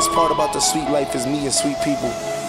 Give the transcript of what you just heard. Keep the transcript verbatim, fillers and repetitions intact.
best part about the sweet life is meeting sweet people.